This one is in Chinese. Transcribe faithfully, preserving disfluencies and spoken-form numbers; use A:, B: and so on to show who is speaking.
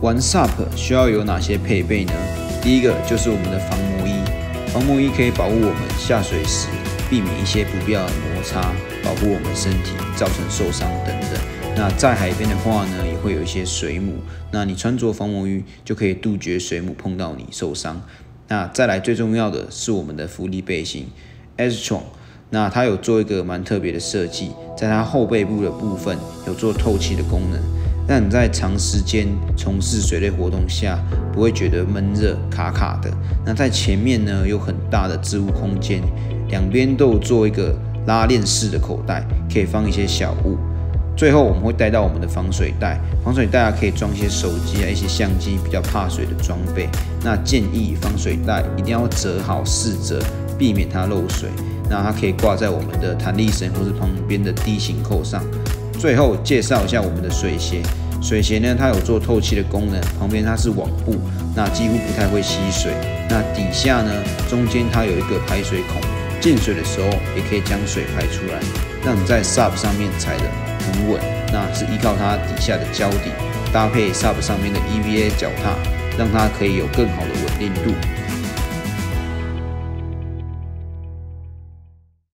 A: 玩 S U P 需要有哪些配备呢？第一个就是我们的防磨衣，防磨衣可以保护我们下水时避免一些不必要的摩擦，保护我们身体造成受伤等等。那在海边的话呢，也会有一些水母，那你穿着防磨衣就可以杜绝水母碰到你受伤。那再来最重要的是我们的浮力背心 Astron， 那它有做一个蛮特别的设计，在它后背部的部分有做透气的功能，让你在长时间从事水类活动下不会觉得闷热卡卡的。那在前面呢有很大的置物空间，两边都有做一个拉链式的口袋，可以放一些小物。最后我们会带到我们的防水袋，防水袋啊可以装一些手机啊、一些相机比较怕水的装备。那建议防水袋一定要折好四折，避免它漏水。那它可以挂在我们的弹力绳或是旁边的 D 型扣上。最后介绍一下我们的水鞋，水鞋呢它有做透气的功能，旁边它是网布，那几乎不太会吸水。那底下呢中间它有一个排水孔，进水的时候也可以将水排出来，让你在 S U P 上面踩的很稳。那是依靠它底下的胶底，搭配 S U P 上面的 E V A 脚踏，让它可以有更好的稳定度。